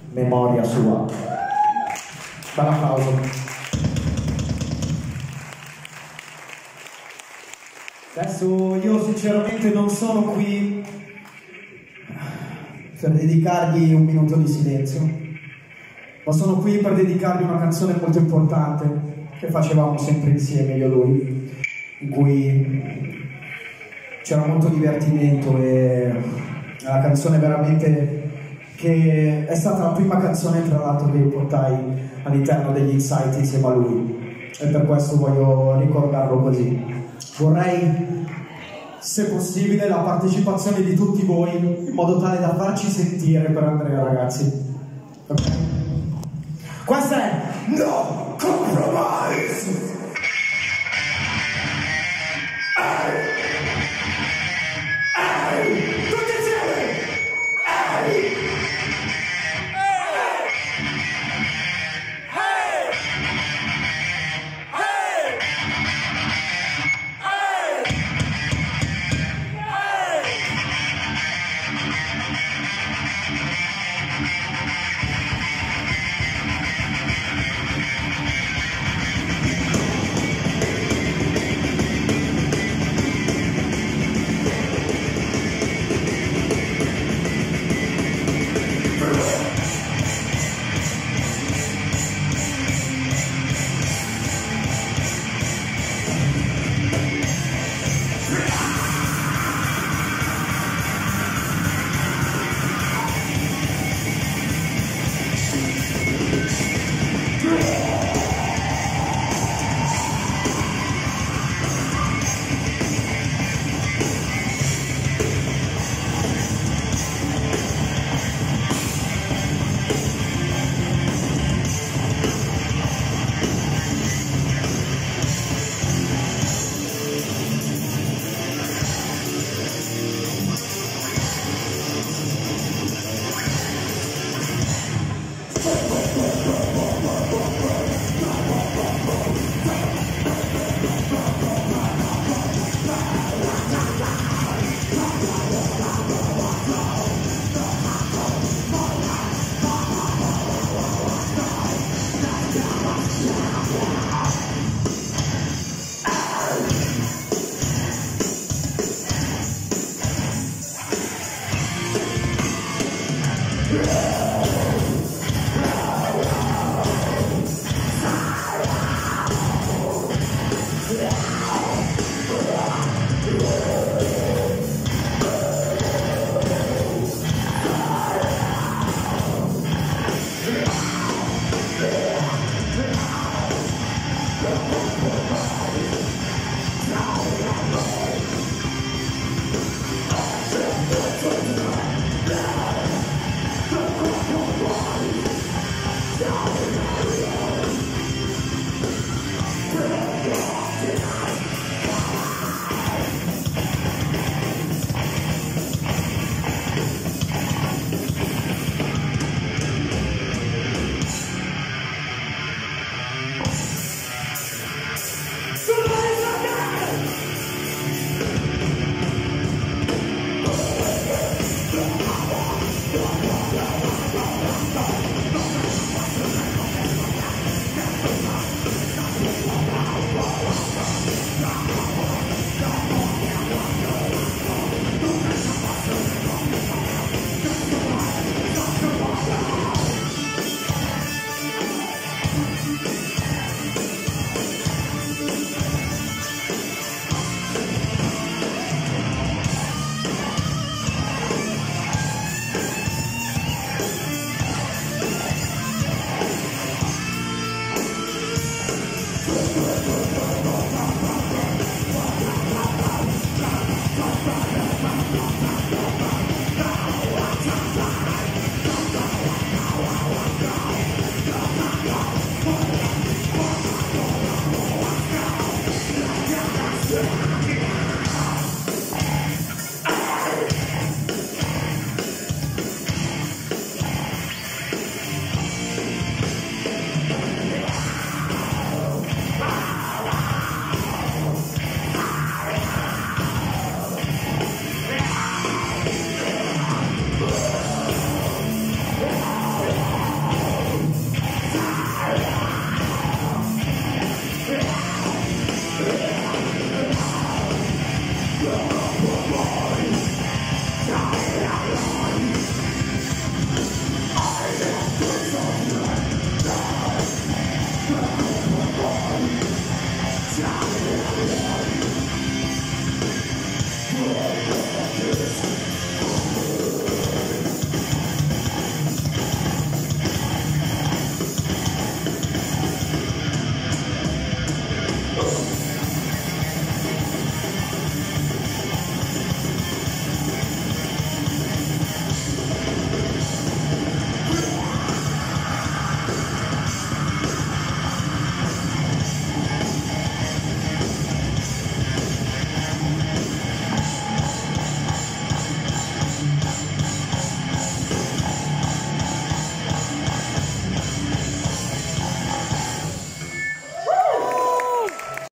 memoria sua. Bel applauso. Adesso io sinceramente non sono qui per dedicargli un minuto di silenzio, ma sono qui per dedicargli una canzone molto importante che facevamo sempre insieme io e lui, in cui c'era molto divertimento e è una canzone veramente che è stata la prima canzone tra l'altro che io portai all'interno degli Insight insieme a lui, e per questo voglio ricordarlo così. Vorrei, se possibile, la partecipazione di tutti voi in modo tale da farci sentire per Andrea, ragazzi. Okay. Questa è No Compromise!